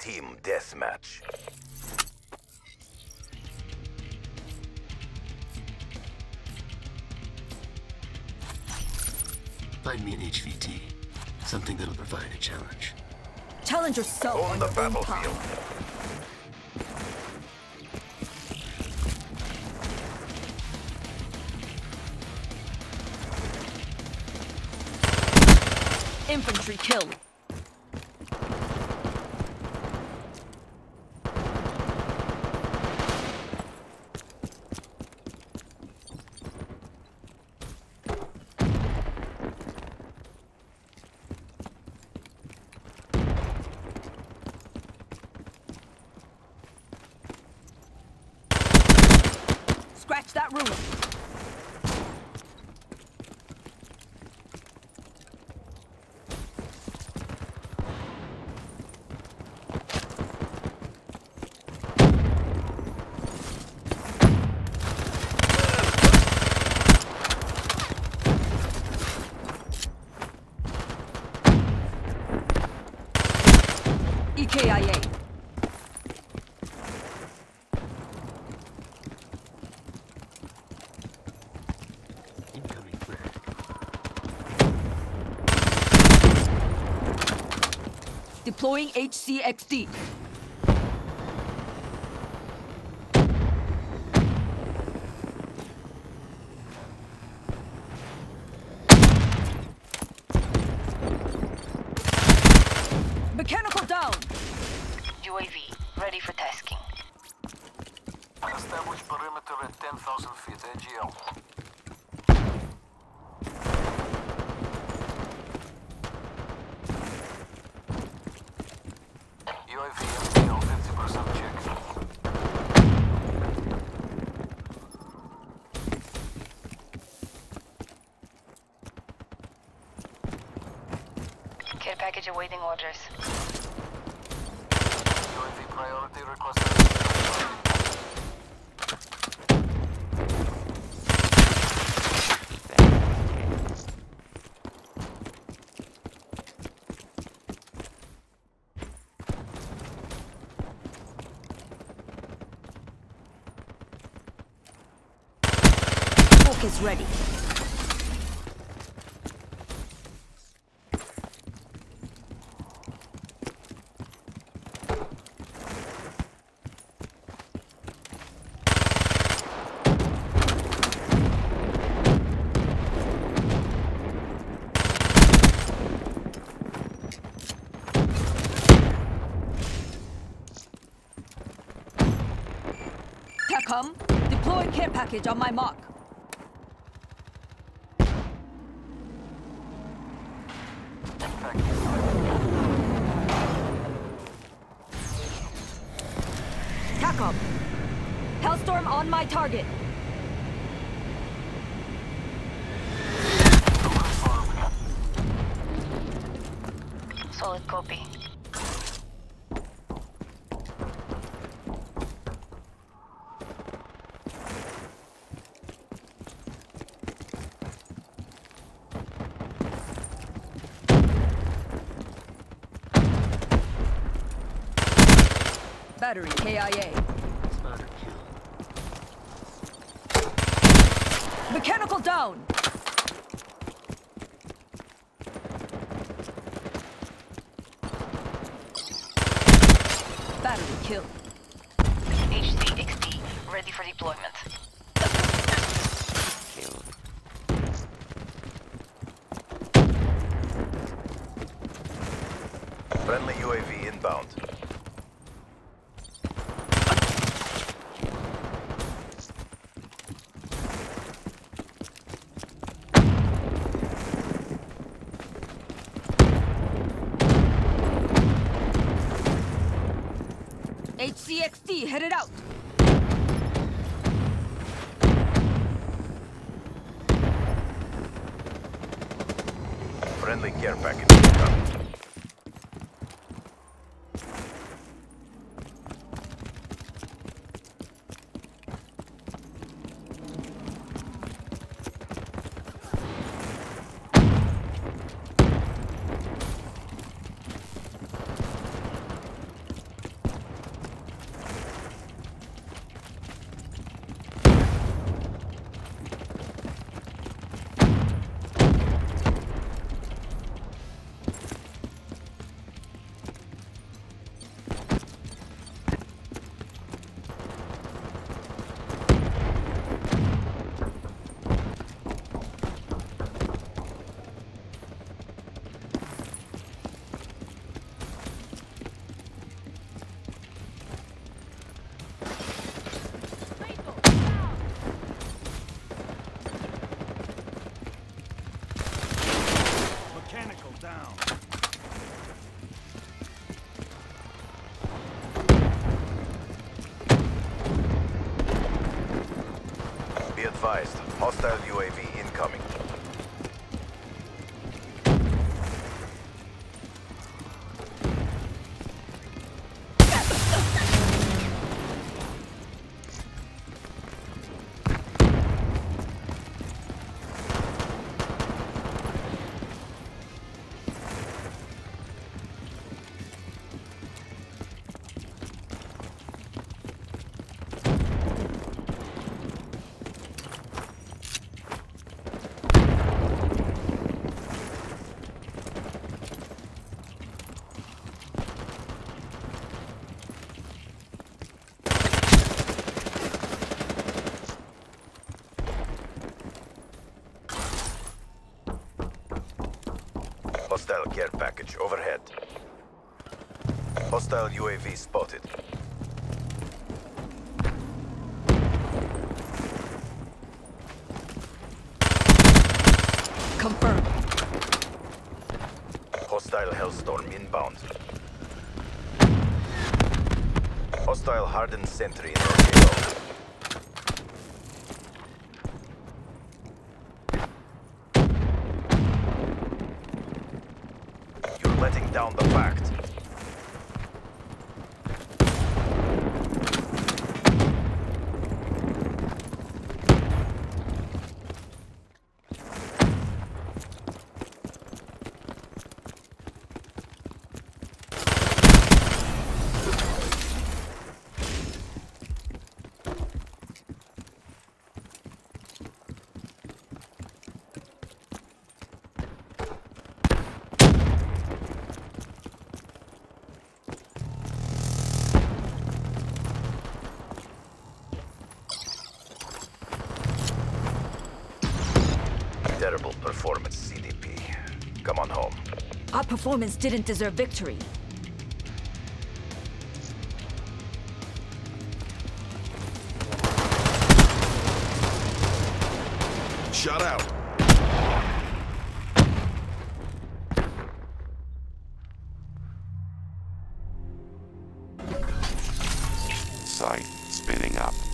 Team deathmatch. Find me an HVT. Something that'll provide a challenge. Challenge yourself On on the your own battlefield. path. Infantry kill. Scratch that room. EKIA. Incoming threat. Deploying HCXD. Mechanical down. UAV, ready for tasking. Establish perimeter at 10,000 feet, AGL. UAV MTL 50% check. Care package awaiting orders. UAV priority requested. Focus ready. TACOM, deploy care package on my mark. TACOM, Hellstorm on my target. Solid copy. Battery KIA. Spotter kill. Mechanical down. Battery kill. HCXD, ready for deployment. Friendly UAV inbound. HCXD headed out. Friendly care package incoming. advised, hostile UAV incoming. Hostile care package overhead. Hostile UAV spotted. Confirmed. Hostile Hellstorm inbound. Hostile hardened sentry in RKO. You're letting down the fact. Terrible performance, CDP. Come on home. Our performance didn't deserve victory. Shut out. Sight spinning up.